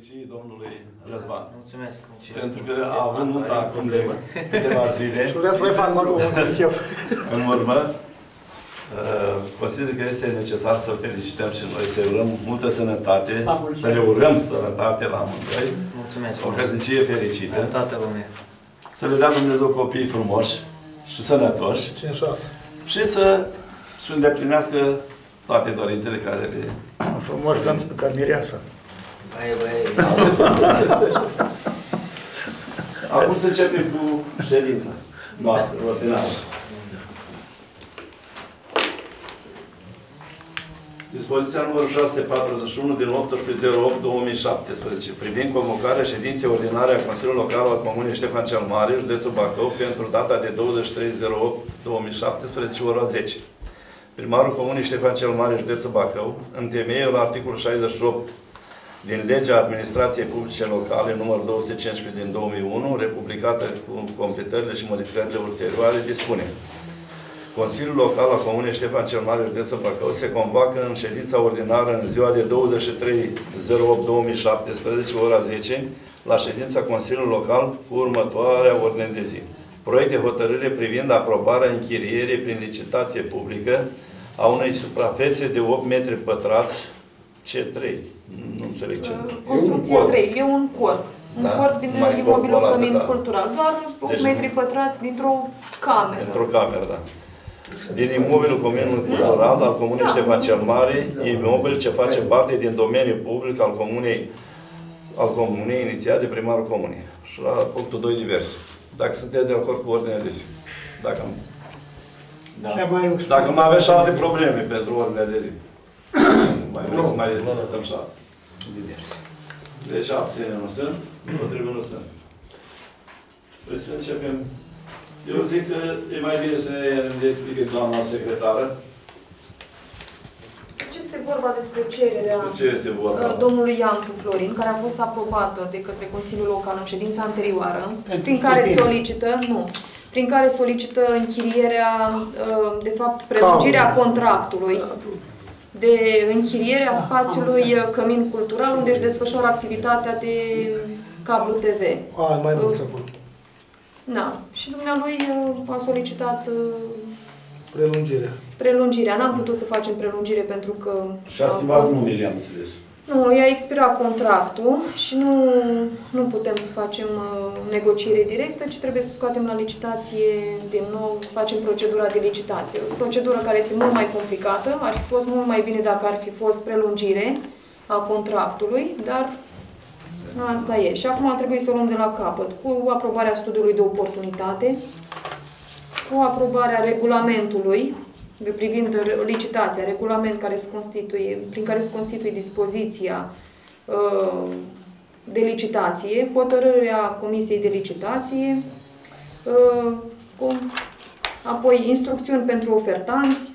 felicii domnului Răzvan. Mulțumesc. Pentru că a avut nunta acum de câteva zile. Și vreau să mai fac mă chef. În urmă, consider că este necesar să felicităm și noi, să urăm multă sănătate, să le urăm sănătate la amândoi. Mulțumesc. O căsnicie fericită. Toată lumea. Să le dea Dumnezeu copii frumoși și sănătoși. 5-6. Și să îndeplinească toate dorințele care le... Frumos ca mireasa. Băi. Acum să începem cu ședința noastră, ordinară. Dispoziția numărul 641 din 18/08/2017 privind convocarea ședinței ordinare a Consiliului Local al Comunei Ștefan cel Mare, județul Bacău, pentru data de 23/08/2017, ora 10. Primarul Comunei Ștefan cel Mare, județul Bacău, în temeiul articolul 68 din Legea Administrației Publice Locale, numărul 215 din 2001, republicată cu completările și modificările ulterioare, dispune: Consiliul Local al Comunei Ștefan cel Mare, județul Bacău, se convoacă în ședința ordinară în ziua de 23/08/2017, ora 10, la ședința Consiliului Local cu următoarea ordine de zi. Proiect de hotărâre privind aprobarea închirierii prin licitație publică a unei suprafețe de 8 metri pătrați C3. Nu înțeleg ce. Construcție 3. E un corp. Un corp din imobilul Cămin Cultural. Doar 8 metri pătrați dintr-o cameră. Dintr-o cameră, da. Din imobilul Cămin Cultural al Comunei Ștefan cel Mare, imobil ce face parte din domeniul public al comunei inițiat de primarul comunei. Și la punctul 2 divers. Dacă sunteți de acord cu ordinea de zi. Dacă mai aveți și alte probleme pentru ordinea de zi. Mai vreau să mai dăm și alte. Deci abține nu sunt, împotrivă nu sunt. Trebuie să începem. Eu zic că e mai bine să ne explice doamna secretară. Este vorba despre cererea domnului Iancu Florin, care a fost aprobată de către Consiliul Local în ședința anterioară, prin care solicită închirierea, de fapt, prelungirea contractului de închiriere a spațiului Cămin Cultural, unde își desfășoară activitatea de cablu TV. Mai mult acolo. Da. Și dumnealui a solicitat prelungirea. N-am putut să facem prelungire pentru că... 6 ani nu le-am înțeles. Nu, i-a expirat contractul și nu putem să facem negociere directă, ci trebuie să scoatem la licitație din nou, să facem procedura de licitație. O procedură care este mult mai complicată, ar fi fost mult mai bine dacă ar fi fost prelungire a contractului, dar asta e. Și acum ar trebui să o luăm de la capăt, cu aprobarea studiului de oportunitate, cu aprobarea regulamentului privind licitația, regulament prin care se constituie dispoziția de licitație, hotărârea Comisiei de Licitație, apoi instrucțiuni pentru ofertanți,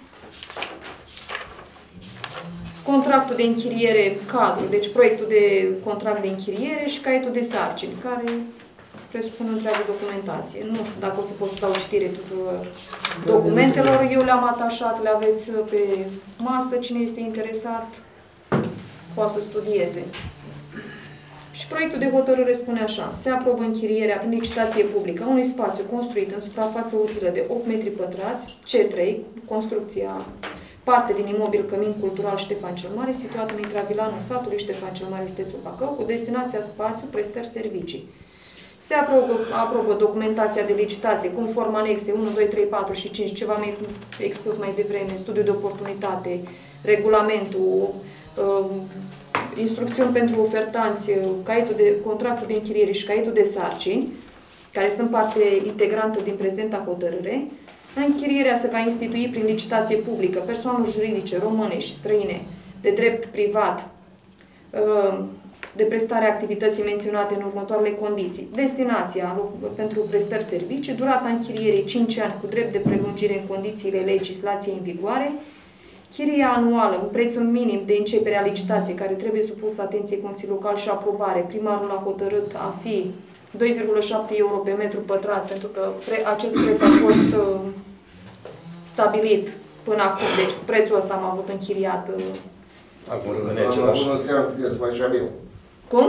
contractul de închiriere cadru, deci proiectul de contract de închiriere și caietul de sarcini, care presupun întreagă documentație. Nu știu dacă o să pot să dau citire tuturor documentelor. Eu le-am atașat, le aveți pe masă. Cine este interesat poate să studieze. Și proiectul de hotărâre spune așa: se aprobă închirierea prin licitație publică a unui spațiu construit în suprafață utilă de 8 metri pătrați, C3, construcția parte din imobil Cămin Cultural Ștefan cel Mare, situat în intravilanul satului Ștefan cel Mare, județul Bacău, cu destinația spațiu, prestări, servicii. Se aprobă documentația de licitație conform anexe 1, 2, 3, 4 și 5, ce v-am expus mai devreme, studiul de oportunitate, regulamentul, instrucțiuni pentru ofertanți, contractul de închiriere și caietul de sarcini, care sunt parte integrantă din prezenta hotărâre. Închirierea se va institui prin licitație publică persoanelor juridice române și străine de drept privat, de prestarea activității menționate în următoarele condiții. Destinația pentru prestări servicii, durata închirierii 5 ani cu drept de prelungire în condițiile legislației în vigoare, chiria anuală, un prețul minim de începere a licitației care trebuie supus atenției Consiliului Local și aprobare. Primarul a hotărât a fi 2,7 euro pe metru pătrat, pentru că acest preț a fost stabilit până acum. Deci prețul ăsta am avut închiriat. Acum rămâne același. Cum?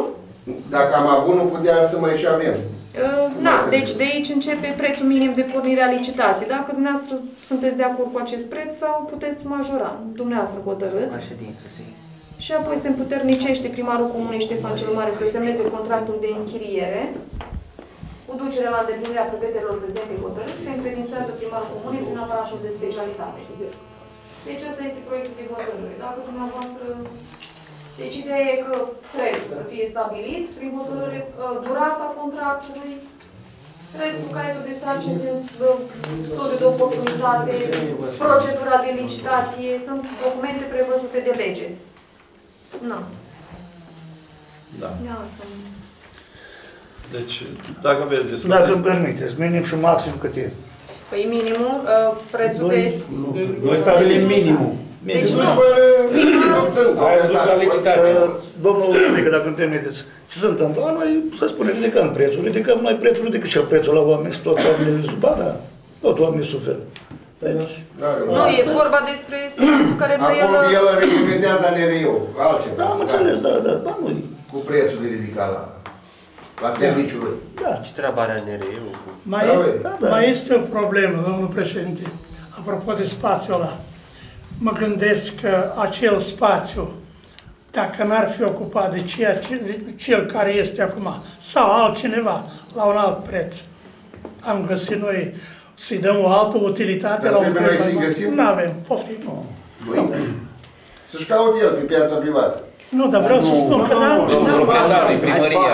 Dacă am avut, nu putea să mai și avem. Da, deci de aici începe prețul minim de pornire a licitației. Dacă dumneavoastră sunteți de acord cu acest preț sau puteți majora, dumneavoastră hotărâți. Și apoi se împuternicește primarul Comunei Ștefan cel Mare să semneze contractul de închiriere. Cu ducerea la îndeplinirea prevederilor prezente hotărâri, se încredințează primarul Comunei prin aparatul de specialitate. Deci ăsta este proiectul de hotărâre. Dacă dumneavoastră... Deci ideea e că prețul să fie stabilit prin hotărâre, durata contractului, restul caietul de sarcini, studiul de oportunitate, procedura de licitație, sunt documente prevăzute de lege. Nu. Da. Ia asta. Deci, dacă aveți discuții... Dacă îmi permiteți, minim și maxim cât e? Păi minimul, prețul de... Noi stabilim minimul. Deci nu. Aia se duce la licitație. Domnul Mică, dacă îmi permiteți, ce se întâmplă? Noi, să spunem, ridicăm prețul. Ridicăm noi prețul, ridică și prețul la oameni și tot oamenii, ba da, tot oamenii suferă. Deci, Nu, e vorba despre statul care dă el... Acum el reglementează ANRI-ul, altceva. da, am înțeles, da, ba nu-i. Cu prețul de ridicat la serviciul lui. Da. Ce treabă are ANRI-ul cu... Mai este o problemă, domnul președinte, apropo de spațiul ăla. Mă gândesc că acel spațiu, dacă n-ar fi ocupat de cel care este acum, sau altcineva, la un alt preț, am găsit noi să-i dăm o altă utilitate Dar la un trebuie preț. noi să-i găsim? Nu avem, poftim. Să-și caute el pe piața privată. Nu, dar vreau să spun că n-am... Proprietarul, primăria.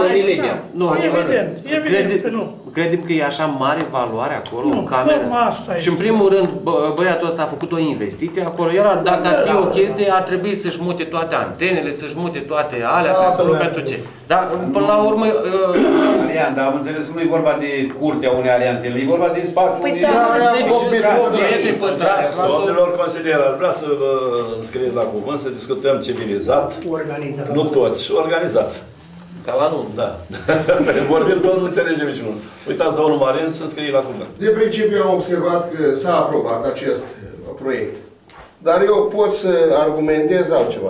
Evident că nu. Credem că e așa mare valoare acolo, Nu, în cameră. tocmai asta Și în este. primul rând, băiatul ăsta a făcut o investiție acolo, iar dacă ar fi o chestie, ar trebui să-și mute toate antenele, să-și mute toate alea, să pentru ce. Dar până la urmă... Arian, dar am înțeles că nu e vorba de curtea unei aliantele, e vorba de spațiul unei... Domnilor consilieri, ar vrea să vă înscrieți la cuvânt, să discutăm civilizat, nu toți, și organizați. Ca la nu. Da. Vorbim tot, nu înțelegem niciunul. Uitați, domnul Marin, să înscrie la cuvânt. De principiu am observat că s-a aprobat acest proiect. Dar eu pot să argumentez altceva.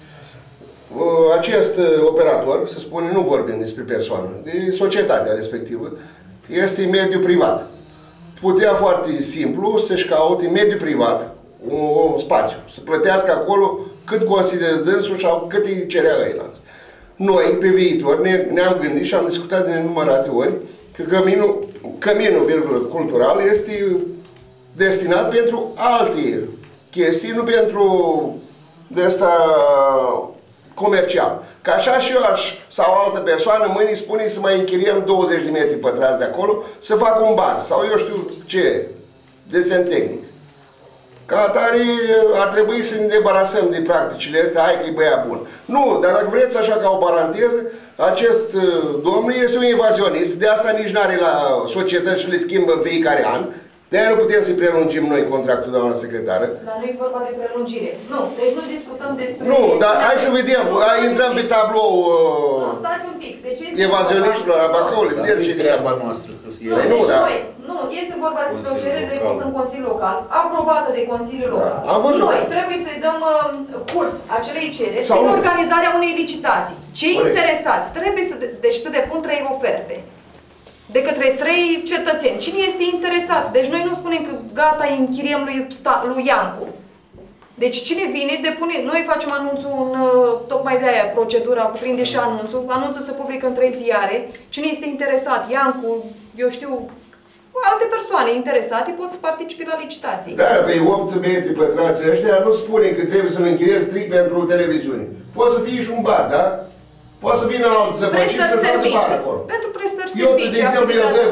Acest operator, să spunem, nu vorbim despre persoană, de societatea respectivă, este în mediul privat. Putea foarte simplu să-și caute în mediul privat un spațiu, să plătească acolo cât consideră dânsul sau cât îi cerea ăilalți. Noi, pe viitor, ne-am gândit și am discutat de nenumărate ori că căminul cultural este destinat pentru alte chestii, nu pentru de asta comercial. Că așa și eu sau o altă persoană mâine spune să mai închiriem 20 de metri pătrați de acolo, să fac un bar sau eu știu ce, desen tehnic. Ca atare ar trebui să ne debarasăm de practicile astea, hai că e băiat bun. Nu, dar dacă vreți așa ca o paranteză, acest domn este un evazionist, de asta nici n-are la societăți și le schimbă în fiecare an. De-aia nu putem să-i prelungim noi contractul, doamna secretară. Dar nu e vorba de prelungire. Nu, deci nu discutăm despre... Nu, dar hai să vedem, intrăm pe tablou Nu, stați un pic. Deci este evazionistilor la Bacăului, vedem ce e. Nu, deci nu, este vorba despre o cerere depusă în Consiliul Local, aprobată de Consiliul Local. Noi trebuie să-i dăm curs acelei cereri prin organizarea unei licitații. Cei interesați trebuie să depun 3 oferte de către 3 cetățeni. Cine este interesat? Deci noi nu spunem că gata, îi închiriem lui Iancu. Deci cine vine, depune, noi facem anunțul tocmai de aia, procedura cuprinde și anunțul. Anunțul se publică în 3 ziare. Cine este interesat, Iancu, eu știu, alte persoane interesate pot să participe la licitații. Da, pe 8 metri pătrați ăștia nu spune că trebuie să-l închiriezi strict pentru televiziune. Poate să fie și un bar, da? Poate să vină alt zăpăcit să facă bar acolo. Pentru prestări Eu, servicii. de exemplu, el dă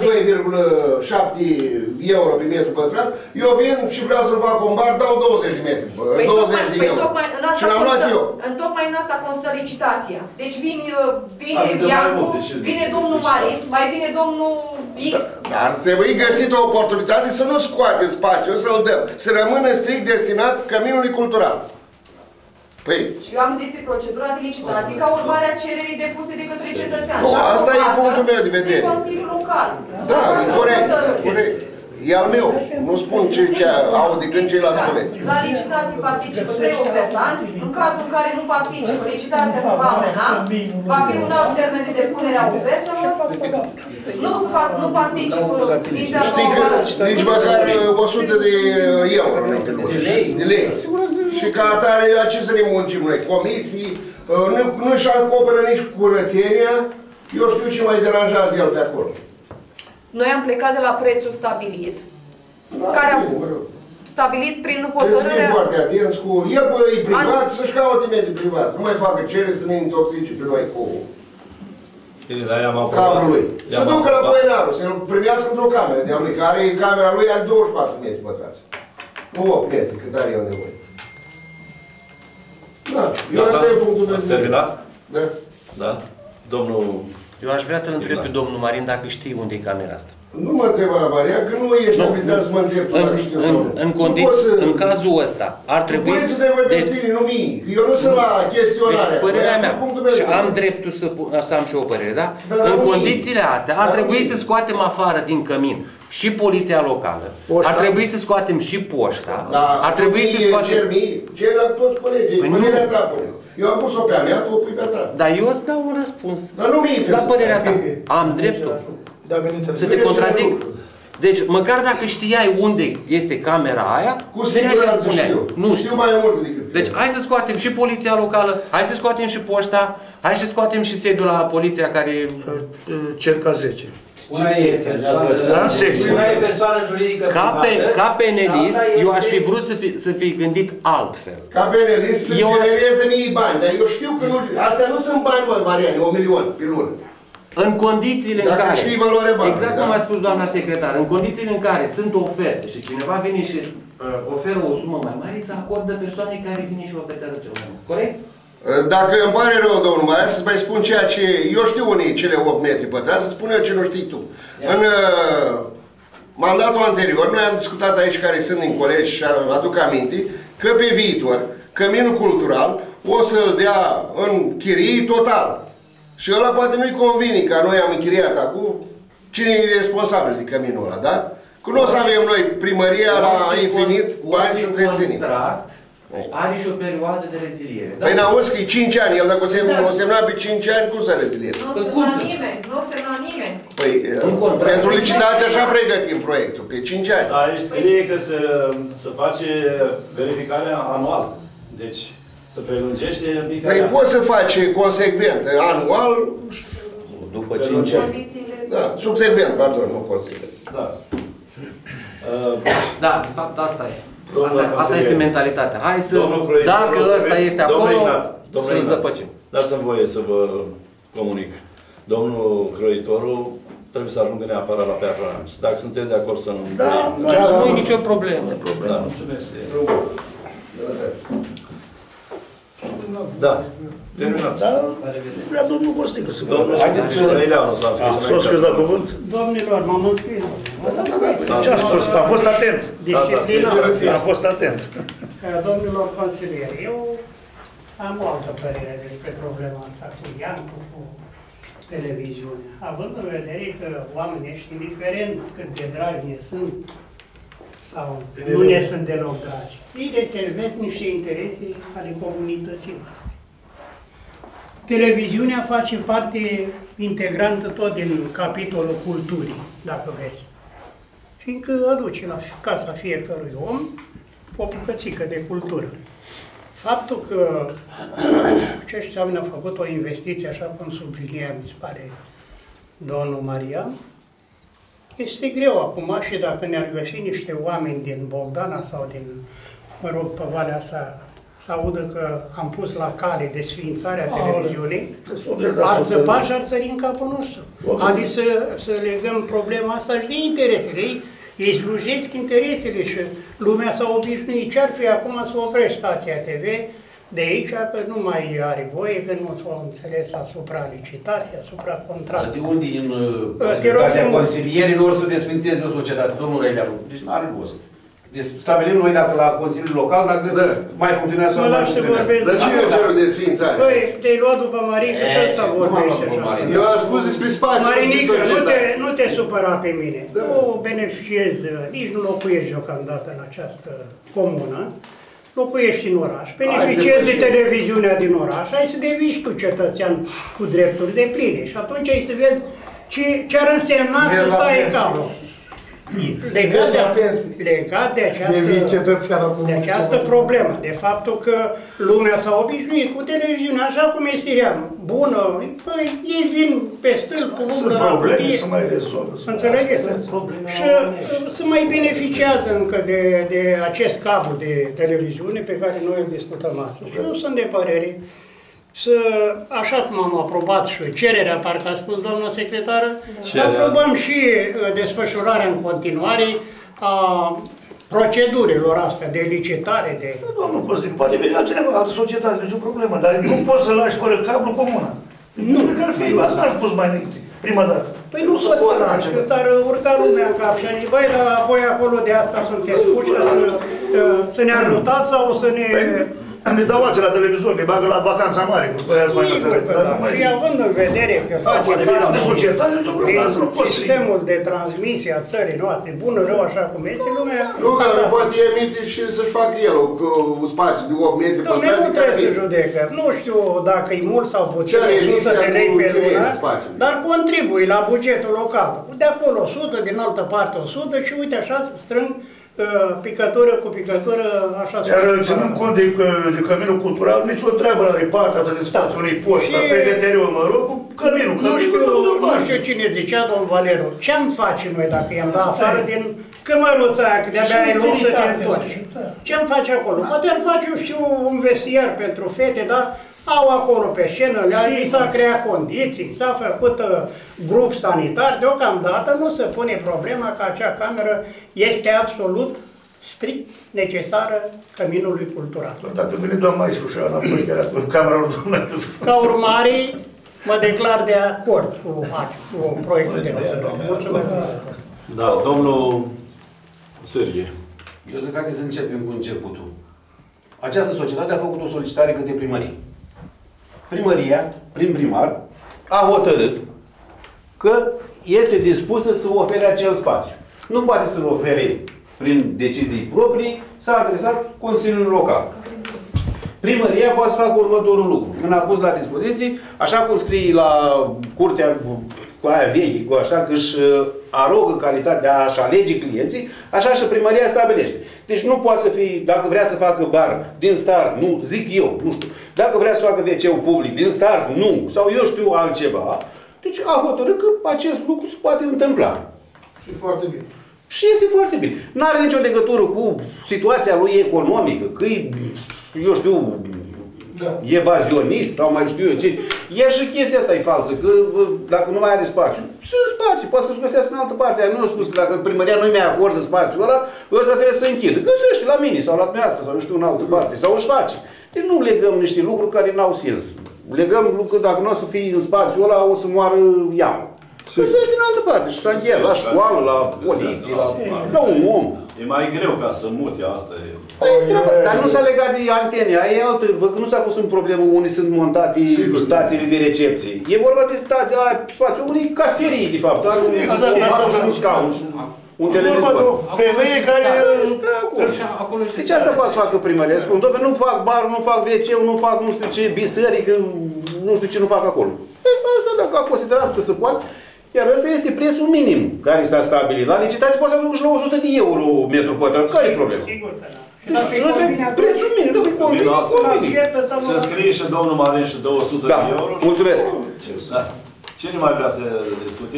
2,7 euro pe metru pătrat, eu vin și vreau să-l fac un bar, dau 20 de metri, 20 de euro. Și l-am luat eu. Tocmai în asta constă licitația. Deci vine Iancu, vine domnul Marin, mai vine domnul X. Dar trebuie găsit o oportunitate să nu scoatem spațiul, să-l dăm, să rămână strict destinat căminului cultural. Păi... Și eu am zis de procedura de licitații ca urmare a cererii depuse de către cetățean. Nu, asta e punctul meu de vedere. De Consiliul Local. Da, e corect. E al meu. Nu spun ce au de gând ceilalți colegi. La licitații participă 3 ofertanți. În cazul în care nu participă, licitația se va amâna, va fi un alt termen de depunere a ofertelor. Nu participă Știi că nici măcar 100 de euro de lei. Și ca atare, la ce să ne muncim noi? Comisii, nu-și acoperă nici curățenia. Eu știu ce mai deranjează el pe acolo. Noi am plecat de la prețul stabilit, care a stabilit prin hotărârea... Trebuie să fim foarte atenți cu... El e privat, să-și caute mediul privat. Nu mai facă cerere să ne intoxice pe noi cu cablul lui. Să ducă la Păinaru, să-l primească într-o cameră de-a lui, care camera lui are 24 metri pătrați. Nu 8 metri, cât are el nevoie. Da, eu asta e punctul meu. Ați terminat? Da. Da? Domnul... Eu aș vrea să-l întreb pe domnul Marin dacă știe unde e camera asta. Nu mă întreba, Maria, că nu ești abilitat să mă întreb tu dacă știu sau nu. În cazul ăsta, ar trebui... Puneți să trebuie pe tine, nu mie. Eu nu sunt la chestionarea. Deci, părerea mea, și am dreptul să am și o părere, da? În condițiile astea, ar trebui să scoatem afară din cămin și poliția locală, ar trebui să scoatem și poșta, ar trebui să scoatem... Cer la toți colegii, părerea ta pune. Eu am pus-o pe a mea, tu o pui pe a ta. Dar eu îți dau un răspuns. Dar nu mie la părerea ta. Am dreptul să te contrazic. Deci, măcar dacă știai unde este camera aia, cu siguranță știu. Nu știu mai mult decât. Deci, hai să scoatem și poliția locală, hai să scoatem și poșta, hai să scoatem și sediul la poliția care... Cerca 10. Una e persoană juridică ca penelist, eu aș fi vrut să fi gândit altfel. Ca penelist să genereze mii bani, dar eu știu că nu... Astea nu sunt bani, mă, Mariane, 1 milion pe lună. În condițiile în care... știi valoarea banului, exact cum a spus doamna secretar, în condițiile în care sunt oferte și cineva vine și oferă o sumă mai mare, să acordă persoanei care vine și ofertează cel mai mult. Corect? Dacă îmi pare rău, domnul Maria, să-ți mai spun ceea ce... Eu știu unii cele 8 metri pătrați, să spun eu ce nu știi tu. În mandatul anterior, noi am discutat aici, care sunt din colegi și aduc aminte, că pe viitor, Căminul Cultural o să-l dea în chirii total. Și ăla poate nu-i convine, ca noi am închiriat acum, cine e responsabil de căminul ăla, da? Că nu o să avem noi primăria la infinit, bani să întreținem. Are și o perioadă de reziliere. Păi n-auzi că e 5 ani, el dacă o semna pe 5 ani, cum să rezilieze? Nu semna nimeni, nu semna nimeni. Păi, pentru licitație așa pregătim proiectul, pe 5 ani. Aici scrie că se face verificarea anual. Deci, să prelungește fiecare Păi an. poți să faci consecvent, anual, după 5 ani. da, subsecvent, pardon, nu consecvent. Da. Da, de fapt asta e. Asta este mentalitatea. Hai să, dacă ăsta este acolo, să-l zăpăcim. Dați-mi voie să vă comunic. Domnul Croitorul trebuie să ajungă neapărat la permanență. Dacă sunteți de acord să nu... Nu e nicio problemă. Da. Da. Terminați. Vrea domnul Costică să vă... Haideți să Ileanu s-a înscris. S-a înscris la cuvânt? Domnilor, m-am înscris. Ce a spus? Am fost atent. Disciplina. Am fost atent. Domnilor consilieri, eu am o altă părere despre problema asta cu Iancu, cu televiziunea. Având în vedere că oamenii ăștia, indiferent cât de dragi ne sunt, sau nu ne sunt deloc dragi, ei deservesc niște interese ale comunității noastre. Televiziunea face parte integrantă tot din capitolul culturii, dacă vreți. Fiindcă aduce la casa fiecărui om o bucățică de cultură. Faptul că aceștia au făcut o investiție, așa cum sublinia, mi se pare, domnul Maria, este greu acum și dacă ne-ar găsi niște oameni din Bogdana sau din, mă rog, pe Valea asta, să audă că am pus la cale desființarea televiziunii, ar țăpa și ar sări în capul nostru. Adică să legăm problema asta și de interesele ei. Ei slujesc interesele și lumea s-a obișnuit. Ce-ar fi acum să oprești stația TV de aici, că nu mai are voie, că nu s-a înțeles asupra licitației, asupra contractului. De unde în societatea consilierilor să desfințeze o societate, domnul Reileanu? Deci nu are rost. Deci stabilim noi dacă la Consiliul Local, dacă mai funcționează sau nu mai funcționează. Dar cine cerul desfințare? Păi, te-ai luat după Marică și ăsta vorbește așa. Eu am spus despre spațiu. Marinică, nu te supăra pe mine. Nu beneficiez, nici nu locuiești deocamdată în această comună. Locuiești în oraș, beneficiezi de televiziunea din oraș, ai să devii tu cetățean cu drepturi de pline și atunci ai să vezi ce ar însemna să stai în capul. Legat de această problemă, de faptul că lumea s-a obișnuit cu televiziunea așa cum e serial, bună, păi ei vin pe stâlp cu umbră. Sunt probleme, să mai rezolvă. Înțelegeți? Și să mai beneficiază încă de acest cablu de televiziune pe care noi îl discutăm astăzi. Eu sunt de părere așa cum am aprobat și cererea, parcă a spus doamna secretară, să aprobăm și desfășurarea în continuare a procedurilor astea de licitare, de... Domnul Costin, poate veni la cineva, altă societate, nicio problemă, dar nu poți să lași fără cablu comuna. Nu, că ar fi, asta a spus mai înainte, prima dată. Păi nu poți că s-ar urca lumea în cap și a zis, băi, dar voi acolo de asta sunteți puși, să ne ajutați sau să ne... Mi dau alții la televizor, mi bagă la vacanța mare, cu băiați mai înțeleg. Și având în vedere că face sistemul de transmisie a țării noastre, bună, rău, așa cum este, lumea... Nu, că poate emite și să-și facă el un spațiu de 8 metri pătrați. Nu trebuie să judecăm. Nu știu dacă e mult sau puțin, 100 de lei pe lună, dar contribui la bugetul local. De acolo 100, din altă parte 100 și uite așa strâng picătură cu picătură, așa se... Iar ținând cont de căminul cultural, nici o treabă la repartația din spatele unei poști, dar pe deterior, mă rog, cu căminul. Nu știu cine zicea, domn Valeru, ce-am face noi dacă i-am dat afară din cămăruța aia, că de-abia ai loc să te întorci? Ce-am face acolo? Poate ar face, eu știu, un vestiar pentru fete, dar au acolo pe scenă, li s-a creat condiții, s-a făcut grup sanitar, deocamdată nu se pune problema că acea cameră este absolut strict necesară căminului cultural. Dacă vine doamna Isușa înapoi, chiar acolo, camera lui Dumnezeu. Ca urmare, mă declar de acord cu proiectul de hotărâre. Mulțumesc. Da, domnul Serghie. Eu zic că să începem cu începutul. Această societate a făcut o solicitare către primărie. Primăria, prin primar, a hotărât că este dispusă să ofere acel spațiu. Nu poate să-l ofere prin decizii proprii, s-a adresat Consiliului Local. Primăria poate să facă următorul lucru. Când a pus la dispoziție, așa cum scrie la curtea cu aia veche, cu așa că își arogă calitatea de a-și alege clienții, așa și primăria stabilește. Deci nu poate să fie, dacă vrea să facă bar din start, nu, zic eu, nu știu, dacă vrea să facă WC-ul public din start, nu, sau eu știu altceva, deci a hotărât că acest lucru se poate întâmpla. Și foarte bine. Și este foarte bine. Nu are nicio legătură cu situația lui economică, că e, eu știu, evazionist sau mai știu eu ce. Iar și chestia asta e falsă, că dacă nu mai are spațiu, sunt spații, poate să-și găsească în altă parte. Nu a spus că dacă primăria nu mi-a acordă spațiul ăla, ăsta trebuie să închidă. Găsește la mine sau la dumneavoastră sau eu știu în altă parte. Sau își face. Deci nu legăm niște lucruri care n-au sens. Legăm lucruri că dacă nu o să fie în spațiul ăla, o să moară iamă. Găsește din altă parte. Și la școală, la poliție, la un om. E mai greu ca să mute, asta e. Dar nu s-a legat de antene, aia e altă, nu s-a pus în problemă unde sunt montate stațiile de recepție. E vorba de spațiu unei caserii, de fapt, are un scaun și un televizor. Femeie care... Deci asta poate să facă primăria. Spun, doamne, nu fac bar, nu fac WC-ul, nu fac nu știu ce, biserică, nu știu ce nu fac acolo. Asta dacă a considerat că se poate. Iar ăsta este prețul minim care s-a stabilit. La licitație poate să ajungă și la 100 de euro metru pătrat. Care e problema? Sigur că da. Deci ăsta e prețul minim. Dacă e convine. Să scrie și domnul Marin și 200 de euro. Mulțumesc. Da. Cine mai vrea să discute?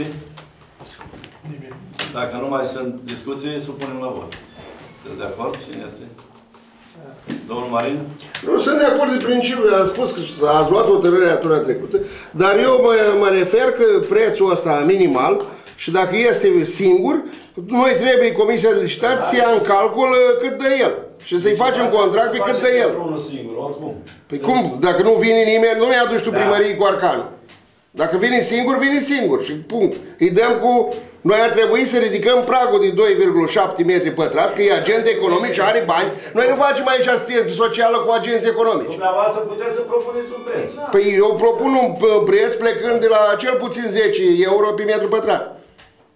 Dacă nu mai sunt discuții, supunem la vot. Sunteți de acord? Cine este? Domnul Marin? Nu sunt de acord de principiu, am spus că ați luat hotărârea tura trecută, dar eu mă refer că prețul ăsta minimal și dacă este singur, noi trebuie Comisia de Licitații să ia în calcul cât dă el și să-i facem contract pe cât dă el. Unul singur, oricum. Păi cum? Dacă nu vine nimeni, nu-i aduci tu primării cu arcan. Dacă vine singur, vine singur și punct. Îi dăm cu... Noi ar trebui să ridicăm pragul de 2,7 metri pătrați, că e agent economic și are bani. Noi nu facem aici asistență socială cu agenți economici. Dumneavoastră puteți să propuneți un preț. Păi eu propun un preț plecând de la cel puțin 10 euro pe metru pătrat.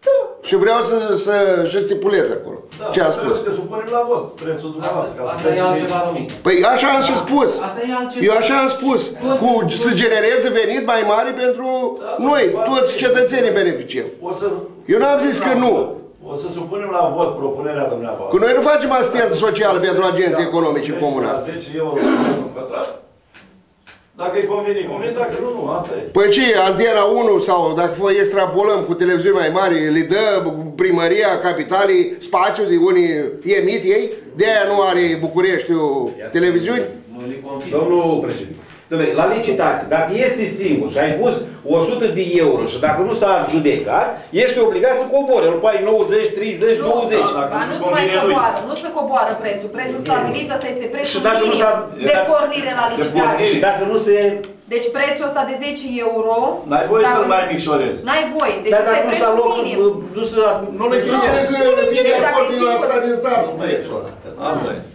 Și vreau să stipulez acolo. Ce am spus? Să supunem la vot prețul dumneavoastră. Asta e altceva, Romic. Păi așa am și spus. Eu așa am spus. Să genereze venit mai mare pentru noi, toți cetățenii beneficiem. Eu n-am zis că nu. O să supunem la vot propunerea dumneavoastră. Că noi nu facem asistență socială pentru agenții economice comunale. 10 euro pe metru pătrat. Dacă îi convine, convine, dacă nu, nu, asta e. Păi ce, Antena 1 sau dacă extrapolăm cu televiziuni mai mari, le dă primăria capitalii spațiu de unii emit ei, de aia nu are Bucureștiul televiziuni? Domnul președinte, la licitație, dacă este singur și ai pus 100 de euro și dacă nu s-a judecat, ești obligat să cobori, îl pai 90, 30, 20. Nu se mai coboară, nu se coboară prețul. Prețul stabilit, ăsta este prețul minim de pornire la licitație. Și dacă nu se... Deci prețul ăsta de 10 euro... N-ai voie să-l mai micșorezi. N-ai voie, deci ăsta e prețul minim. Nu le trebuie să fie de acord din asta din start cu prețul ăsta. Asta e.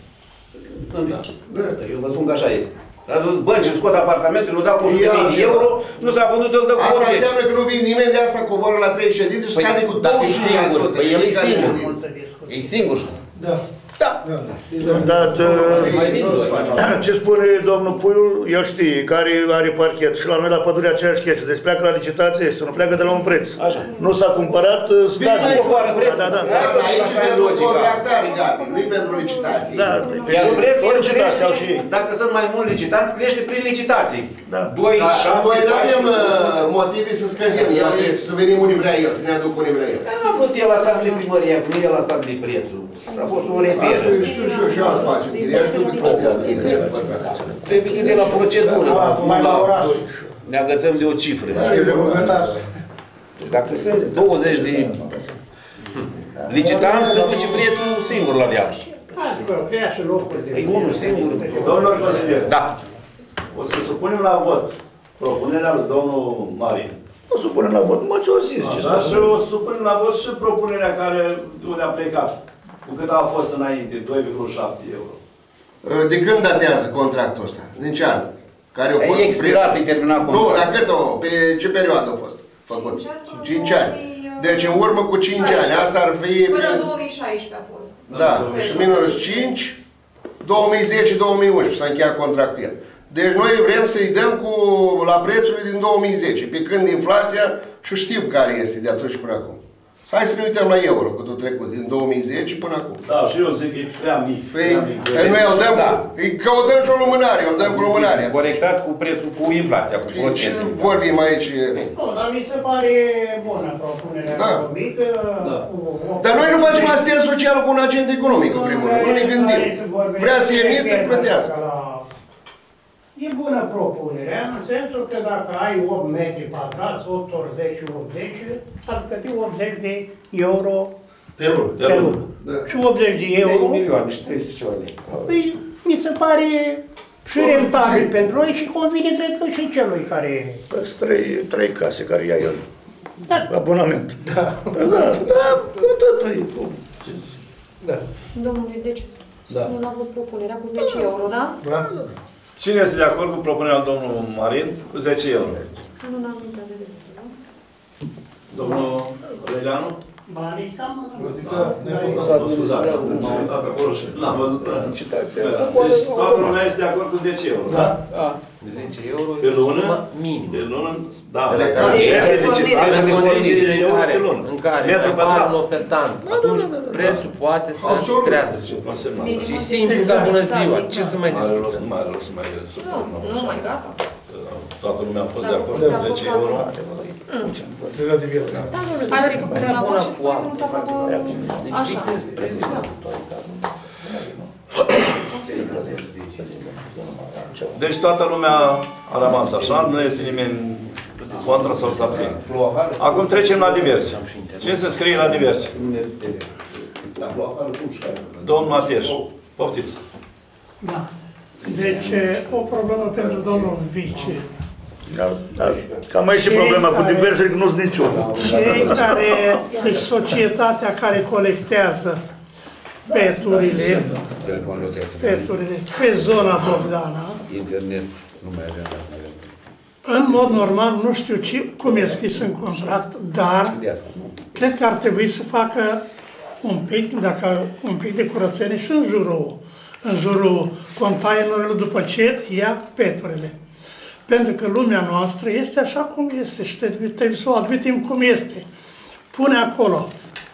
Eu vă spun că așa este. Bănci îmi scot apartamentul, îl dau cu 100.000 de euro, nu s-a vândut, îl dă cu 80. Asta înseamnă că nu vine nimeni, de asta coboră la 3 ședințe și scade cu 20%. Păi el e singur. E singur. Da. Ce spune domnul Puiu, el știe, care are parchet și la noi la pădure aceeași chestie. Deci pleacă la licitație, să nu pleacă de la un preț. Nu s-a cumpărat, scade. Aici e pentru contractare, Gabi, nu e pentru licitație. Iar prețul crește, dacă sunt mai mulți licitanți, crește prin licitații. 2, 7, noi nu avem motive să scădem la preț, să venim unii vrea el, să ne aduc unii vrea el. Nu a vrut el a stabilit primăria, nu el a stabilit prețul. A fost un reper. Știu și eu am spațiu, știu de plătească. Trebuie de la procedură. Ne agățăm de o cifră. Dacă sunt 20 de licitanți, se duce prețul singur la deal. E unul singur. Domnul consilier. Da. O să supunem la vot propunerea lui domnul Marin. O supunem la vot, mă, ce o zis? Așa, și o să supunem la vot și propunerea care unde a plecat. Cu cât a fost înainte, 2,7 euro. De când datează contractul ăsta? Din ce an? Care a fost expirat, e terminat contractul. Nu, dar cât pe ce perioadă a fost făcut? 5 ani. Deci în urmă cu 5 ani. Asta ar fi... Până 2016 a fost. Da, și minus 5, 2010-2011 s-a încheiat contractul el. Deci noi vrem să-i dăm la prețurile din 2010, pe când inflația, și știm care este de atunci până acum. Hai să ne uităm la euro, cât a trecut, din 2010 până acum. Da, și eu zic că e prea mic. Păi noi îl dăm, îi căutăm și o lumânare, îl dăm cu lumânare. Corectat cu prețul, cu inflația, cu procentul. Vorbim aici... Dar mi se pare bună propunerea economică. Dar noi nu facem asistență socială cu un agent economic, în primul rând. Nu ne gândim. Vrea să emite, plătească. E bună propunerea, în sensul că dacă ai 8 metri pătrați, 8 ori 10, 80, ar plăti 80 de euro pe lună. Și 80 de euro. 1 milion și 300 ceva de euro. Păi, mi se pare și rentabil pentru noi și convine, cred că și celui care... Sunt 3 case care ia el. Abonament. Da, tot e. Da. Domnule, deci, nu a avut propunerea cu 10 euro, da? Da. Cine este de acord cu propunerea domnului Marin cu 10 euro? Nu n-am uitat de vedere, da? Domnul Răileanu? Banii cam... Scuzați, m-am uitat acolo și n-am văzut licitația. Deci toată lumea este de acord cu 10 euro, da? 10 euro pe lună? Minim. Pe lună? Da. În condițiile în care apar un ofertant, atunci prețul poate să crească. Și simplu ca bună ziua, ce să mai discutăm? Nu mai gata. Toată lumea a fost de acord cu 10 euro. Hai să supunem la vot și spune că nu s-a făcut așa. Deci toată lumea a rămas așa, nu este nimeni contra sau să abține. Acum trecem la diverse. Cine se scrie la diverse? Domnul Mateș, poftiți. Da. Deci, o problemă pentru domnul vice. Cam mai și problema cu diverse, că nu sunt niciuna. Cei care, deci societatea care colectează peturile pe zona Bogdana, internet nu mai avem. În mod normal, nu știu cum e scris în contract, dar cred că ar trebui să facă un pic de curățenie și în jurul containerului după ce ia peturile. Pentru că lumea noastră este așa cum este și trebuie să o admitem cum este. Pune acolo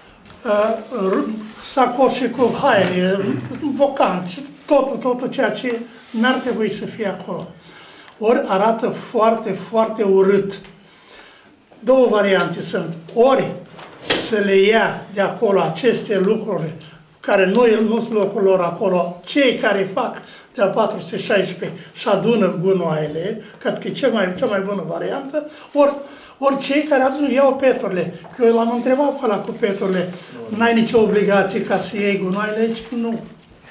sacoșe cu haine, bocanci, totul ceea ce n-ar trebui să fie acolo. Ori arată foarte, foarte urât. Două variante sunt. Ori să le ia de acolo aceste lucruri care nu sunt locul lor acolo, cei care fac de la 416 și adună gunoaiele, cred că e cea mai bună variantă, ori cei care iau peturile. Eu l-am întrebat pe ăla cu peturile, n-ai nicio obligație ca să iei gunoaiele? Deci nu.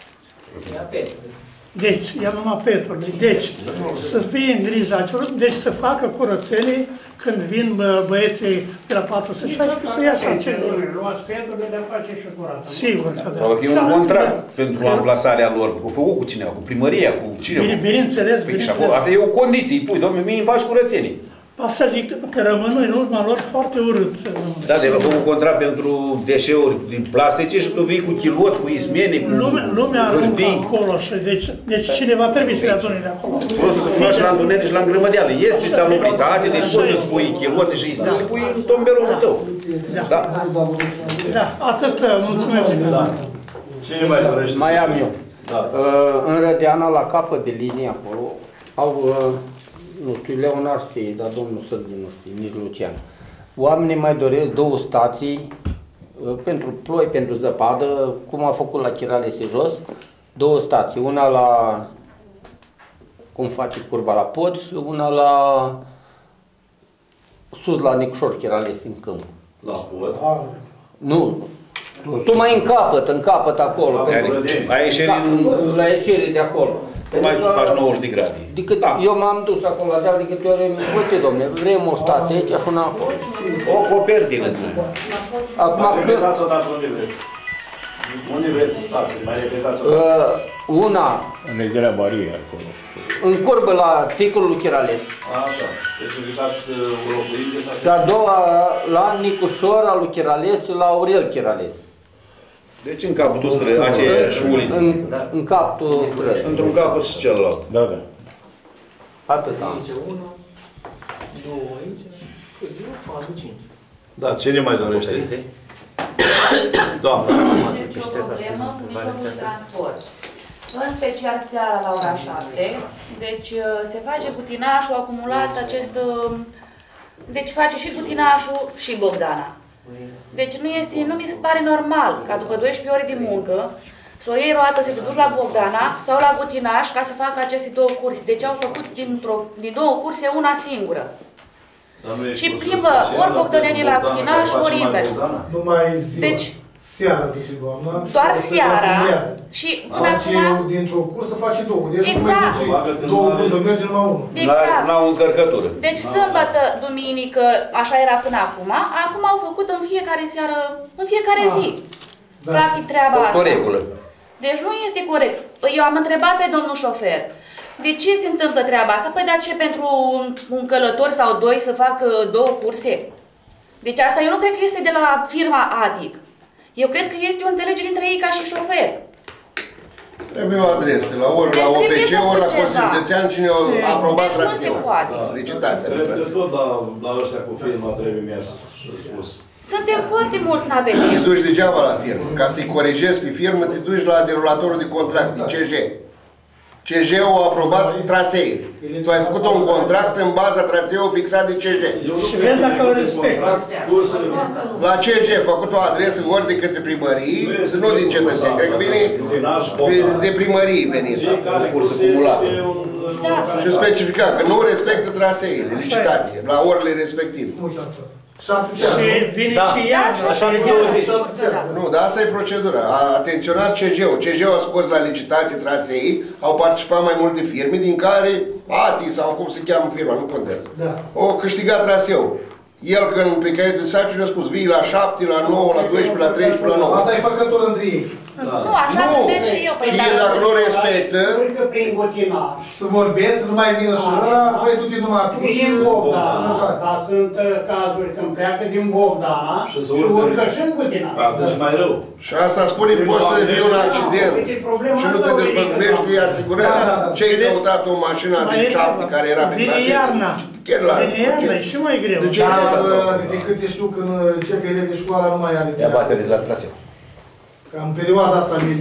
Deci, ia numai peturile. Deci, să fie în grija celor, deci să facă curățenie când vin băieții de la 416 să ia așa ce. Luați peturile, dar face și curat. Sigur că da. Probabil că e un contract pentru amplasarea lor, cu făcut cu cineva, cu primăria, cu cine. Bineînțeles. Asta e o condiție, îi pui, domnule, mie îmi faci curățenie. Asta zic că rămân în urma lor foarte urât. Da, de făcut un contract pentru deșeuri din plastice și tu vii cu chiloți, cu ismene, cu lumea aruncă acolo și deci cineva trebuie să le adune de acolo. Poți să te faci la întuneric și la îngrămădeală. Este salubritate, deci poți să-ți pui chiloți și ismene, îi pui în tomberonul tău. Da, atât, mulțumesc. Cine mai dorește? Mai am eu. În Rădeana, la capăt de linie acolo, au... nu știu, Leonard știe, dar domnul Sârghi nu știe, nici Lucian. Oamenii mai doresc două stații pentru ploi, pentru zăpadă, cum a făcut la Chiralese jos, două stații, una la, cum face curba la Pod și una la sus la Nicușor Chiralese în câmp. La Pod? Nu, tu mai în capăt acolo. La ieșire de acolo. Mai faci 90 de grade. Eu m-am dus acolo la deal de câte ori, uite domne, vrem o stație aici și una acolo. O copertină. Acum mai repetați odată unde vreți. Unde vreți stație? Mai repetați odată. Una. În Negrea Maria acolo. În curbă la ticul lui Chirales. Așa. Deci uitați o locuință. Și a doua la Nicușor al lui Chirales și la Aurel Chirales. Deci în capătul străzii, aceeași uliță. În capătul străzii. Într-un capăt și celălalt. Da, da. Atât am. Două aici, 4, 5. Da, cine mai dorește? Doamna. Este o problemă cu mijlocul de transport. În special seara la ora 7. Deci se face butinașul acumulat acest... Deci face și butinașul și Bogdana. Deci nu mi se pare normal ca după 12 ore de muncă să o iei roată să te duci la Bogdana sau la Butinaș ca să facă aceste două curse. Deci au făcut din două curse una singură. Și plimbă ori bogdănenii la Butinaș, ori invers. Numai ziua. Deci, seara, zice doamna. Doar seara. Și până acum... dintr-o cursă face două. Deci exact. Două cursuri, merge numai unul. Exact. La o încărcătură. Deci sâmbătă, duminică, așa era până acum. Acum au făcut în fiecare seară, în fiecare zi. Da. Practic treaba asta. O regulă. Deci nu este corect. Eu am întrebat pe domnul șofer. De ce se întâmplă treaba asta? Păi de ce pentru un călător sau doi să facă două curse? Deci asta eu nu cred că este de la firma ADIC. Eu cred că este o înțelegere între ei ca și șoferi. Trebuie o adresă, ori la OPC, ori la Consiliul Județean, cine a aprobat traseul. Licitația. Cred că tot la ăștia cu firma trebuie mers spus. Suntem foarte mulți navetiști. Te duci degeaba la firmă. Ca să-i coregezi pe firmă, te duci la derulatorul de contract, din CJ. CJ-ul a aprobat traseul. Tu ai făcut un contract în baza traseului fixat de CJ. Și vezi dacă o respectă. La CJ a făcut o adresă ori de către primării, nu din cetățeni, cred că vine de primării venit. Cursă cumulată. Și specifica că nu respectă traseile licitate, la orele respective. Nu, dar asta e procedura. Atenționați CJ-ul. CJ-ul a scos la licitație trasei, au participat mai multe firme, din care ATI sau cum se cheamă firma, nu contează. Au câștigat traseul. El când pe caietul de sarcini a spus vii la 7, la 9, la 12, la 13, la 9. Asta e făcător între ei. Nu, așa gândesc și eu. Și el dacă nu respectă... Urcă prin Gutinaj. Să vorbesc, nu mai vină și ăla, voi du-te numai tu și... Din Bogdana, dar sunt cazuri când pleacă din Bogdana și urcă și în Gutinaj. Deci mai rău. Și asta spune, poți să fie un accident și nu te dezbăvești de asigurare. Ce-ai căutat o mașină de 7 care era pe Vine iarna. Vine iarna, e și mai greu. De ce ai căutat-o? De câte știu, când începe elevi de școala, nu mai are Ia batere de la traseu. Ca în perioada asta Dar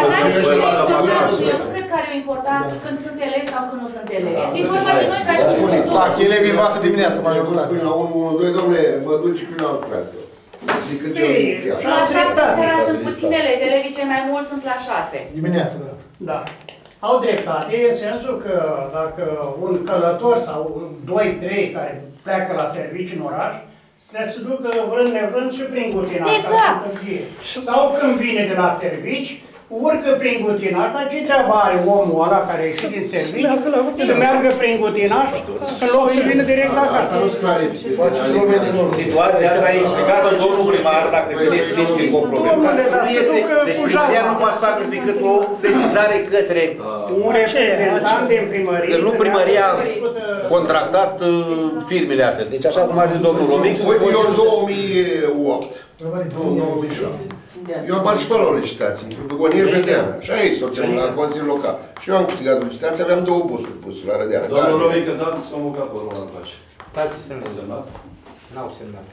eu nu cred că are o importanță când sunt elevi sau când nu sunt elevi. Este vorba de noi ca și învățători. Dacă elevii învață dimineața, majoritatea. Până la 1-1-2, domnule, vă duci prin alt traseu. Decât cel inițial. La 7 seara sunt puțini elevi, elevii cei mai mulți sunt la 6. Dimineața, da. Da. Au dreptate, în sensul că dacă un călător sau 2-3 care pleacă la serviciu în oraș, trebuie să ducă vrând nevrând și prin Gutinaj. Exact. Sau când vine de la servici, urcă prin Gutinaj, dar ce treabă are omul ăla care a ieșit din servici să meargă prin Gutinaj în loc să vină direct la casă? Situația asta e explicată domnul primar, dacă vedeți nici că e o problemă. Deci primăria nu poate să facă decât o sesizare către un reprezentant din primărie. Că nu primăria a contractat firmele astea. Deci așa cum a zis domnul Romic. Uite, eu în 2008, 2006. Eu am participat la o licitație, cu Gonieș Rădeana. Și aici, la Consiliul Local. Și eu am câștigat o licitație, aveam 2 busuri puse la Rădeana. Domnul Romic, dați convocatorul ăla încoace. Dați semnat. N-au semnat.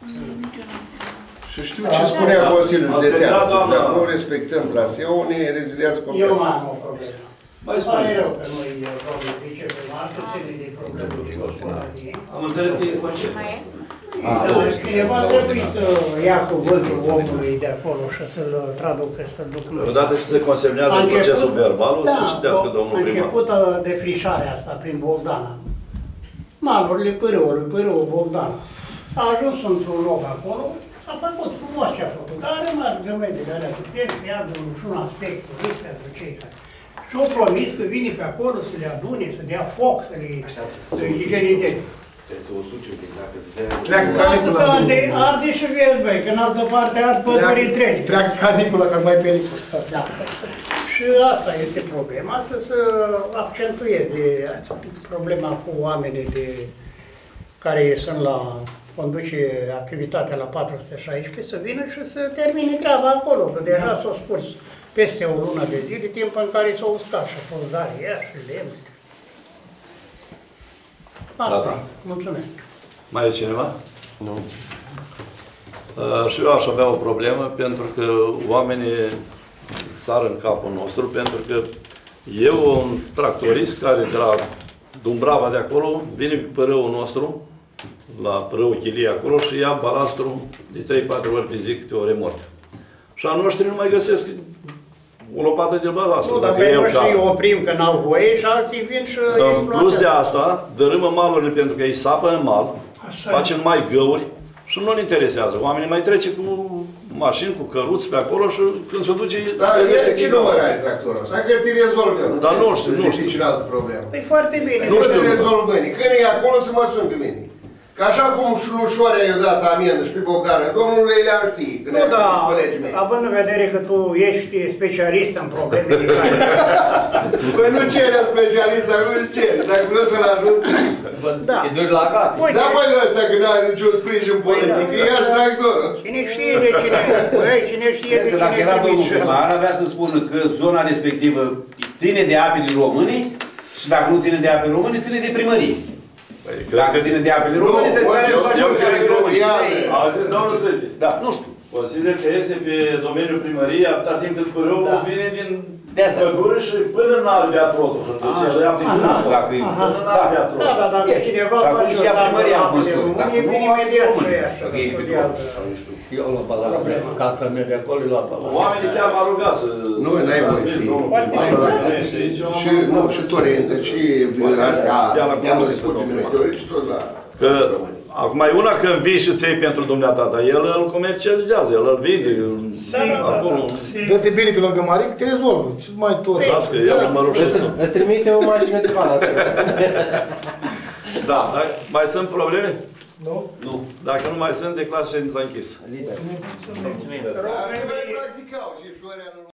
Și știu ce spunea Consiliul Județean. Dacă nu respectăm traseul, ne reziliați complet. Eu mai am o problemă. Mai spune. Pare rău că noi, domnul viceprimar, cu semne de probleme. Am înțeles că e concept. Cineva trebuie să ia cuvântul omului de acolo și să-l traducă, să-l ducă. Odată ce se consemnează procesul verbal, o să citească domnul primar. A început defrișarea asta prin Bogdana. Malurile pârâul Bogdana. A ajuns într-un loc acolo, a făcut frumos ce a făcut, dar a rămas grămedele alea cu pieri, creează un aspect ric pentru cei care. Și-au promis că vine pe acolo să le adune, să dea foc, să le igienizeze. Trebuie să o suci un pic, dacă se vede. Treacă canicula. Arde și vezi, băi, că în altă parte ard păduri întregi. Treacă canicula, că mai pericol. Da. Și asta este problema, să se accentueze problema cu oamenii care sunt la conduce activitatea la 416, să vină și să termine treaba acolo, că deja s-a scurs peste o lună de zile, timp în care s-a uscat și frunzarea și lemn. Asta e. Mulțumesc. Mai e cineva? Nu. Și eu aș avea o problemă, pentru că oamenii sar în capul nostru, pentru că eu, un tractorist care de la Dumbrava de acolo, vine pe părâul nostru, la părâul Chilie acolo și ia balastru de 3-4 ori pe zi câte o remorcă. Și a noștri nu mai găsesc o lopată de balastru. Nu, dar pe noi și oprim că n-au voie și alții vin și în plus de asta, dărâmă malurile pentru că îi sapă în mal, face numai găuri și nu-l interesează. Oamenii mai trece cu mașini, cu căruți pe acolo și când se duce... Dar ce număr are tractorul ăsta? Că te rezolvă. Dar nu știu, nu știu. Nici altă problemă. Păi foarte bine. Nu știu rezolvă banii. Când e acolo să mă sun pe mine. Că așa cum Șlușoarea i-a dat amendă și pe Bogdana, domnul Reilean știe, când nu, da, colegii mei. Având în vedere că tu ești specialist în probleme de care... Păi nu cere specialist, dar nu cere. Dacă vreau să-l ajut... Da. Te duci la gata. Da, băi, ăsta că n-are niciun sprijin politic, e ia și tractorul. Cine știe de cine... Băi, cine știe de cine... Cred că dacă era domnul primar, avea să spună că zona respectivă ține de apele române și dacă nu ține de apele române, ține de primărie. Dacă ține de apele române, se face o apele române. Domnul Sădi, da, nu știu. Consider că este pe domeniul primăriei atâta timp cât părâul vine din pădure și până în Albia Trotuș. Deci el ia prin până în Albia Trotuș. Da, da, dacă cineva face o primăria măsuri. Românie, vine imediat și ea. Dacă e pe Trotuș. Eu la balast, ca să merg de acolo, la balast. Oamenii chiar m-au rugat să... Nu, n-ai voie să iei. Și Torente, și astea, te-am spus meteorici și tot la... Că acum e una când vii și ți-ai pentru dumneata, dar el îl comercializează, el îl vinde acolo. Dă-te bine pe lângă Maric, te rezolvă. Ce mai tot? Las că el mă rușesc. Îți trimite o mașină de balast. Da, mai sunt probleme? Nu. Dacă nu mai sunt, declar ședința închisă. Lider. Asta mai practicau și Șoarea nu...